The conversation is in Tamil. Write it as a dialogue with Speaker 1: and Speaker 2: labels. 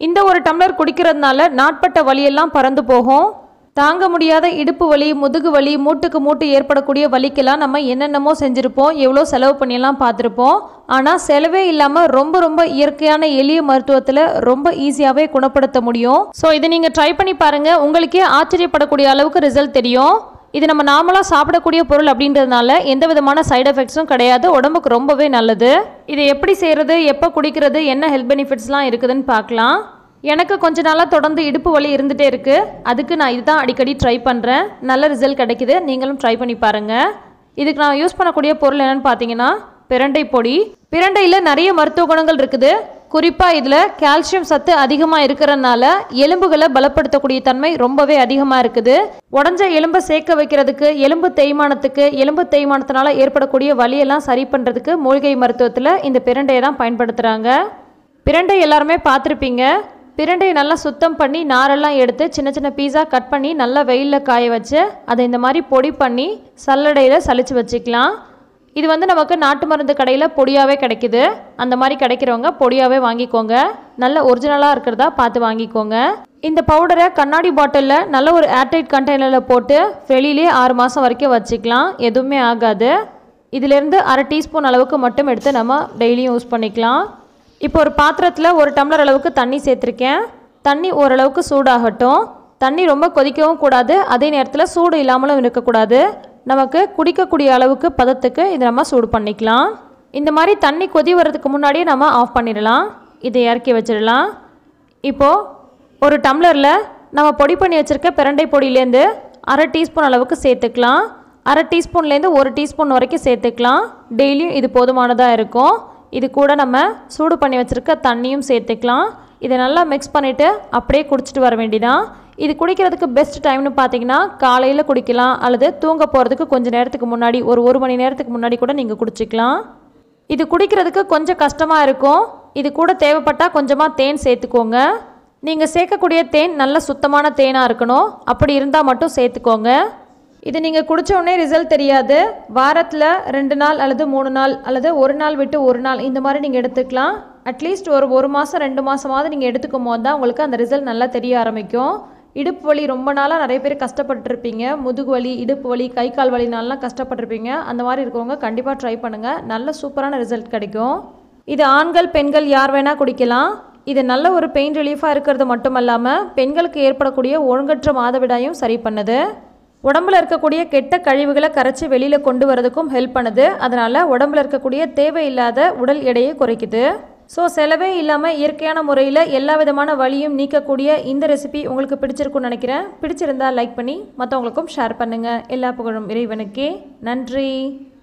Speaker 1: இந்த ஒரு டம்ளர் குடிக்கிறதுனால நாட்பட்ட வலியெல்லாம் பறந்து போகும். தாங்க முடியாத இடுப்பு வலி, முதுகு வலி, மூட்டுக்கு மூட்டு ஏற்படக்கூடிய வலிக்கெல்லாம் நம்ம என்னென்னமோ செஞ்சுருப்போம், எவ்வளோ செலவு பண்ணியெல்லாம் பார்த்துருப்போம். ஆனால் செலவே இல்லாமல் ரொம்ப இயற்கையான எளிய மருத்துவத்தில் ரொம்ப ஈஸியாகவே குணப்படுத்த முடியும். ஸோ இதை நீங்கள் ட்ரை பண்ணி பாருங்கள். உங்களுக்கே ஆச்சரியப்படக்கூடிய அளவுக்கு ரிசல்ட் தெரியும். இது நம்ம நார்மலாக சாப்பிடக்கூடிய பொருள் அப்படின்றதுனால எந்த விதமான சைடு எஃபெக்ட்ஸும் கிடையாது. உடம்புக்கு ரொம்பவே நல்லது. இதை எப்படி செய்கிறது, எப்போ குடிக்கிறது, என்ன ஹெல்த் பெனிஃபிட்ஸ்லாம் இருக்குதுன்னு பார்க்கலாம். எனக்கு கொஞ்ச நாளாக தொடர்ந்து இடுப்பு வலி இருந்துகிட்டே இருக்குது. அதுக்கு நான் இதுதான் அடிக்கடி ட்ரை பண்ணுறேன். நல்ல ரிசல்ட் கிடைக்குது. நீங்களும் ட்ரை பண்ணி பாருங்கள். இதுக்கு நான் யூஸ் பண்ணக்கூடிய பொருள் என்னென்னு பார்த்தீங்கன்னா பிரண்டை பொடி. பிரண்டையில் நிறைய மருத்துவ குணங்கள் இருக்குது. குறிப்பாக இதில் கால்சியம் சத்து அதிகமாக இருக்கிறதுனால எலும்புகளை பலப்படுத்தக்கூடிய தன்மை ரொம்பவே அதிகமாக இருக்குது. உடஞ்ச எலும்பை சேர்க்க வைக்கிறதுக்கு, எலும்பு தேய்மானத்தினால ஏற்படக்கூடிய வலியெல்லாம் சரி பண்ணுறதுக்கு மூலிகை மருத்துவத்தில் இந்த பிரண்டையை தான் பயன்படுத்துகிறாங்க. பிரண்டை எல்லாருமே பார்த்துருப்பீங்க. பிரண்டையை நல்லா சுத்தம் பண்ணி நாரெல்லாம் எடுத்து சின்ன சின்ன பீஸாக கட் பண்ணி நல்லா வெயிலில் காய வச்சு அதை இந்த மாதிரி பொடி பண்ணி சல்லடையில் சலிச்சு வச்சுக்கலாம். இது நமக்கு நாட்டு மருந்து கடையில் பொடியாகவே கிடைக்குது. அந்த மாதிரி கிடைக்கிறவங்க பொடியாகவே வாங்கிக்கோங்க. நல்ல ஒரிஜினலாக இருக்கிறதா பார்த்து வாங்கிக்கோங்க. இந்த பவுடரை கண்ணாடி பாட்டிலில் நல்ல ஒரு ஏர்டைட் கண்டெய்னரில் போட்டு வெளியிலே 6 மாதம் வரைக்கும் வச்சுக்கலாம். எதுவுமே ஆகாது. இதிலேருந்து 1/2 டீஸ்பூன் அளவுக்கு மட்டும் எடுத்து நம்ம டெய்லியும் யூஸ் பண்ணிக்கலாம். இப்போ ஒரு பாத்திரத்தில் 1 டம்ளர் அளவுக்கு தண்ணி சேர்த்துருக்கேன். தண்ணி ஓரளவுக்கு சூடாகட்டும். தண்ணி ரொம்ப கொதிக்கவும் கூடாது, அதே நேரத்தில் சூடு இல்லாமலும் இருக்கக்கூடாது. நமக்கு குடிக்கக்கூடிய அளவுக்கு பதத்துக்கு இதை நம்ம சூடு பண்ணிக்கலாம். இந்த மாதிரி தண்ணி கொதி வர்றதுக்கு முன்னாடியே நம்ம ஆஃப் பண்ணிடலாம். இதை இறக்கி வச்சிடலாம். இப்போது ஒரு டம்ளரில் நம்ம பொடி பண்ணி வச்சுருக்க பிரண்டை பொடியிலேருந்து 1/2 டீஸ்பூன் அளவுக்கு சேர்த்துக்கலாம். 1/2 டீஸ்பூன்லேருந்து 1 டீஸ்பூன் வரைக்கும் சேர்த்துக்கலாம். டெய்லியும் இது போதுமானதாக இருக்கும். இது கூட நம்ம சூடு பண்ணி வச்சுருக்க தண்ணியும் சேர்த்துக்கலாம். இதை நல்லா மிக்ஸ் பண்ணிவிட்டு அப்படியே குடிச்சிட்டு வர வேண்டியதான். இது குடிக்கிறதுக்கு பெஸ்ட் டைம்னு பார்த்தீங்கன்னா காலையில் குடிக்கலாம், அல்லது தூங்க போகிறதுக்கு கொஞ்சம் நேரத்துக்கு முன்னாடி, ஒரு 1 மணி நேரத்துக்கு முன்னாடி கூட நீங்கள் குடிச்சிக்கலாம். இது குடிக்கிறதுக்கு கொஞ்சம் கஷ்டமாக இருக்கும். இது கூட தேவைப்பட்டால் கொஞ்சமாக தேன் சேர்த்துக்கோங்க. நீங்கள் சேர்க்கக்கூடிய தேன் நல்ல சுத்தமான தேனாக இருக்கணும். அப்படி இருந்தால் மட்டும் சேர்த்துக்கோங்க. இது நீங்கள் குடித்த உடனே ரிசல்ட் தெரியாது. வாரத்தில் 2 நாள் அல்லது 3 நாள் அல்லது 1 நாள் விட்டு 1 நாள் இந்த மாதிரி நீங்கள் எடுத்துக்கலாம். அட்லீஸ்ட் ஒரு 1 மாதம் 2 மாதமாவது நீங்கள் எடுத்துக்கும் போது தான் உங்களுக்கு அந்த ரிசல்ட் நல்லா தெரிய ஆரம்பிக்கும். இடுப்பு வலி ரொம்ப நாளாக நிறைய பேர் கஷ்டப்பட்டுருப்பீங்க. முதுகு வலி, இடுப்பு வலி, கை கால் வலினாலாம் கஷ்டப்பட்டுருப்பீங்க. அந்த மாதிரி இருக்கிறவங்க கண்டிப்பாக ட்ரை பண்ணுங்கள். நல்ல சூப்பரான ரிசல்ட் கிடைக்கும். இது ஆண்கள் பெண்கள் யார் வேணால் குடிக்கலாம். இது நல்ல ஒரு பெயின் ரிலீஃபாக இருக்கிறது மட்டும் இல்லாமல் பெண்களுக்கு ஏற்படக்கூடிய ஒழுங்கற்ற மாதவிடாயும் சரி பண்ணுது. உடம்புல இருக்கக்கூடிய கெட்ட கழிவுகளை கரைச்சி வெளியில் கொண்டு வரதுக்கும் ஹெல்ப் பண்ணுது. அதனால் உடம்புல இருக்கக்கூடிய தேவையில்லாத உடல் எடையை குறைக்குது. ஸோ செலவே இல்லாமல் இயற்கையான முறையில் எல்லா விதமான வலியும் நீக்கக்கூடிய இந்த ரெசிபி உங்களுக்கு பிடிச்சிருக்குன்னு நினைக்கிறேன். பிடிச்சிருந்தால் லைக் பண்ணி மற்றவங்களுக்கும் ஷேர் பண்ணுங்கள். எல்லா புகழும் இறைவனுக்கே. நன்றி.